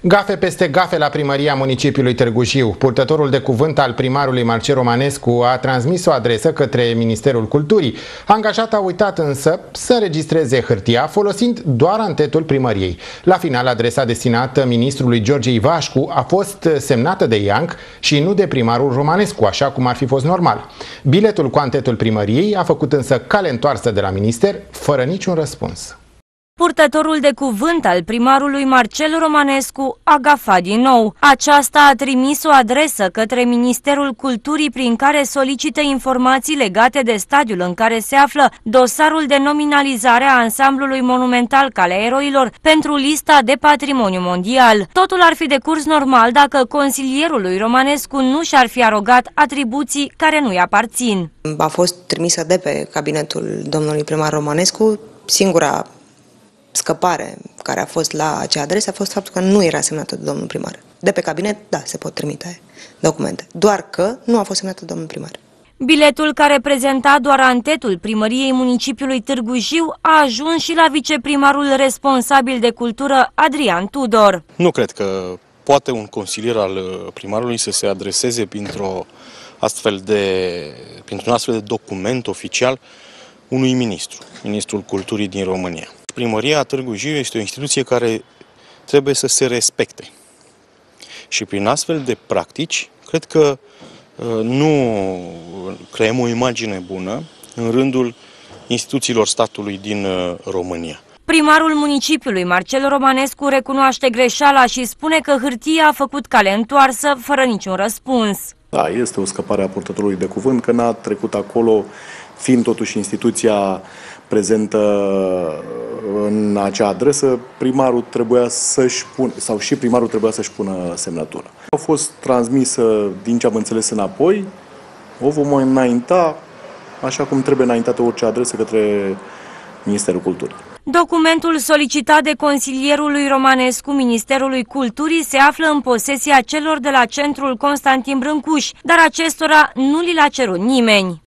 Gafe peste gafe la primăria municipiului Târgu Jiu. Purtătorul de cuvânt al primarului Marcel Romanescu a transmis o adresă către Ministerul Culturii. Angajat a uitat însă să înregistreze hârtia folosind doar antetul primăriei. La final, adresa destinată ministrului George Ivașcu a fost semnată de Ianc și nu de primarul Romanescu, așa cum ar fi fost normal. Biletul cu antetul primăriei a făcut însă cale întoarsă de la minister, fără niciun răspuns. Purtătorul de cuvânt al primarului Marcel Romanescu a gafat din nou. Aceasta a trimis o adresă către Ministerul Culturii prin care solicită informații legate de stadiul în care se află dosarul de nominalizare a ansamblului monumental Calea Eroilor pentru lista de patrimoniu mondial. Totul ar fi decurs normal dacă consilierul lui Romanescu nu și-ar fi arogat atribuții care nu-i aparțin. A fost trimisă de pe cabinetul domnului primar Romanescu. Singura scăpare care a fost la acea adresă a fost faptul că nu era semnată de domnul primar. De pe cabinet, da, se pot trimite documente, doar că nu a fost semnată de domnul primar. Biletul, care prezenta doar antetul primăriei municipiului Târgu Jiu, a ajuns și la viceprimarul responsabil de cultură, Adrian Tudor. Nu cred că poate un consilier al primarului să se adreseze printr-un astfel de document oficial unui ministru, ministrul culturii din România. Primăria Târgu Jiu este o instituție care trebuie să se respecte. Și prin astfel de practici, cred că nu creăm o imagine bună în rândul instituțiilor statului din România. Primarul municipiului, Marcel Romanescu, recunoaște greșeala și spune că hârtia a făcut cale întoarsă fără niciun răspuns. Da, este o scăpare a purtătorului de cuvânt, că n-a trecut acolo, fiind totuși instituția prezentă în acea adresă, primarul trebuia să-și pună, sau și primarul trebuia să-și pună semnătura. A fost transmisă, din ce am înțeles, înapoi, o vom înainta, așa cum trebuie înaintată orice adresă, către Ministerul Culturii. Documentul solicitat de consilierul lui Romanescu Ministerului Culturii se află în posesia celor de la Centrul Constantin Brâncuș, dar acestora nu li l-a cerut nimeni.